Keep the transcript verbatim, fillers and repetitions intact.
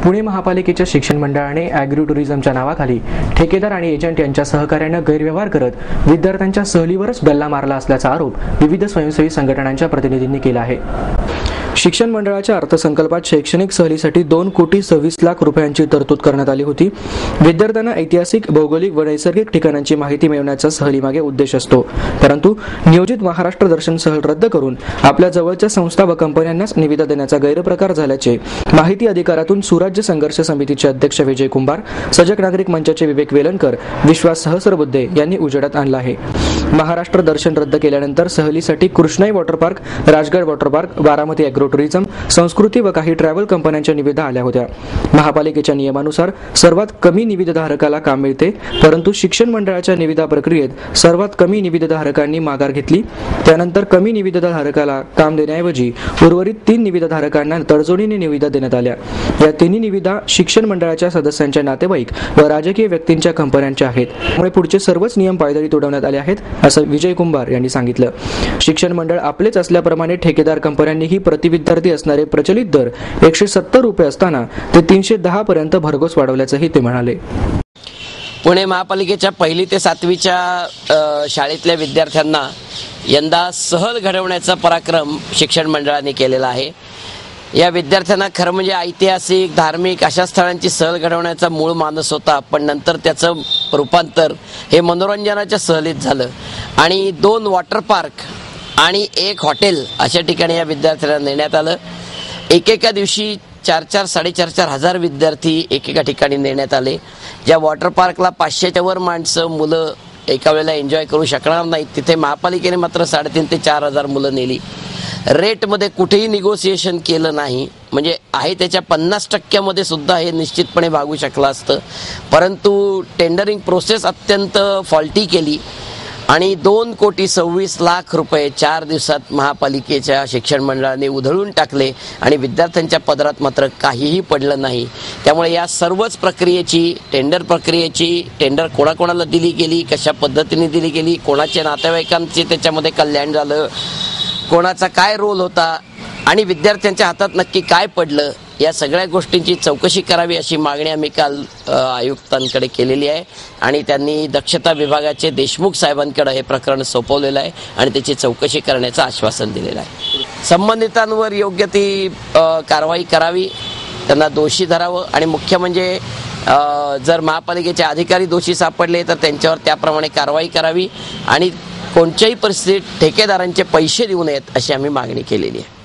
पुणे महापालिकेच्या शिक्षण मंडळाने ॲग्रो टुरिझमच्या नावाखाली ठेकेदार आणि एजंट यांच्या सहकार्याने गैरव्यवहार करत विद्यार्थ्यांच्या सहलीवरच डल्ला मारला असल्याचा आरोप विविध स्वयंसेवी संघटनांच्या प्रतिनिधींनी केला आहे। शिक्षण मंडळाच्या अर्थसंकल्पात शैक्षणिक सहलीसाठी दोन कोटी सव्वीस लाख रुपयांची तरतूद करण्यात आली होती। विद्यार्थ्यांना ऐतिहासिक, भौगोलिक व नैसर्गिक ठिकाणांची माहिती मिळवण्याचा सहलीमागे उद्देश असतो, परंतु नियोजित महाराष्ट्र दर्शन सहल रद्द करून आपल्या जवळच्या संस्था व कंपन्यांनाच निविदा देण्याचा गैरप्रकार झाल्याचे माहिती अधिकारातून सुराज्य संघर्ष समितीचे अध्यक्ष विजय कुंभार, सजग नागरिक मंचाचे विवेक वेलणकर, विश्वास सहस्रबुद्धे यांनी उजेडात आणला आहे। महाराष्ट्र दर्शन रद्द केल्यानंतर सहलीसाठी Krishnai water park, Rajgad water park, Baramati agro tourism, संस्कृती व काही ट्रॅव्हल कंपन्यांच्या निविदा आल्या होत्या। महापालिकेच्या नियमानुसार सर्वात कमी निविदाधारकाला काम मिळते, परंतु शिक्षण मंडळाच्या निविदा प्रक्रियेत सर्वात कमी निविदाधारकांनी माघार घेतली। त्यानंतर कमी निविदाधारकाला काम देण्याऐवजी उर्वरित तीन निविदाधारकांना तडजोडीने निविदा देण्यात आल्या। या तिन्ही निविदा शिक्षण मंडळाच्या सदस्यांच्या नातेवाईक व राजकीय व्यक्तींच्या कंपन्यांच्या आहेत, त्यामुळे पुढचे सर्वच नियम पायदळी तुडवण्यात आले आहेत, असं विजय कुंभार यांनी सांगितलं। शिक्षण मंडळ आपलेच असल्याप्रमाणे ठेकेदार कंपन्यांनीही प्रति विद्यार्थी असणारे प्रचलित दर एकशे सत्तर रुपये असताना ते तीनशे दहा पर्यंत भरघोस वाढवल्याचंही ते म्हणाले। पुणे महापालिकेच्या पहिली ते सातवीच्या शाळेतल्या विद्यार्थ्यांना यंदा सहल घडवण्याचा पराक्रम शिक्षण मंडळाने केलेला आहे। या विद्यार्थ्यांना खरं म्हणजे ऐतिहासिक, धार्मिक अशा स्थळांची सहल घडवण्याचा मूळ मानस होता, पण नंतर त्याचं रूपांतर हे मनोरंजनाच्या सहलीत झालं आणि दोन वॉटर पार्क आणि एक हॉटेल अशा ठिकाणी या विद्यार्थ्यांना नेण्यात आलं। एकेका दिवशी चार चार साडेचार चार हजार विद्यार्थी एकेका ठिकाणी नेण्यात आले। ज्या वॉटर पार्कला पाचशेच्या वर माणसं मुलं एका वेळेला एन्जॉय करू शकणार नाहीत, तिथे महापालिकेने मात्र साडेतीन ते चार हजार मुलं नेली। रेटमध्ये कुठेही निगोसिएशन केलं नाही, म्हणजे आहे त्याच्या पन्नास टक्क्यामध्ये सुद्धा हे निश्चितपणे भागू शकलं असतं, परंतु टेंडरिंग प्रोसेस अत्यंत फॉल्टी केली आणि दोन कोटी सव्वीस लाख रुपये चार दिवसात महापालिकेच्या शिक्षण मंडळाने उधळून टाकले आणि विद्यार्थ्यांच्या पदरात मात्र काहीही पडलं नाही। त्यामुळे या सर्वच प्रक्रियेची, टेंडर प्रक्रियेची, टेंडर कोणाकोणाला दिली गेली, कशा पद्धतीने दिली गेली, कोणाच्या नातेवाईकांचे त्याच्यामध्ये कल्याण झालं, कोणाचा काय रोल होता आणि विद्यार्थ्यांच्या हातात नक्की काय पडलं, या सगळ्या गोष्टींची चौकशी करावी अशी मागणी आम्ही काल आयुक्तांकडे केलेली आहे आणि त्यांनी दक्षता विभागाचे देशमुख साहेबांकडे हे प्रकरण सोपवलेलं आहे आणि त्याची चौकशी करण्याचं आश्वासन दिलेलं आहे। संबंधितांवर योग्य ती कारवाई करावी, त्यांना दोषी धरावं आणि मुख्य म्हणजे जर महापालिकेचे अधिकारी दोषी सापडले तर त्यांच्यावर त्याप्रमाणे कारवाई करावी आणि कोणत्याही परिस्थितीत ठेकेदारांचे पैसे देऊ नयेत अशी आम्ही मागणी केलेली आहे।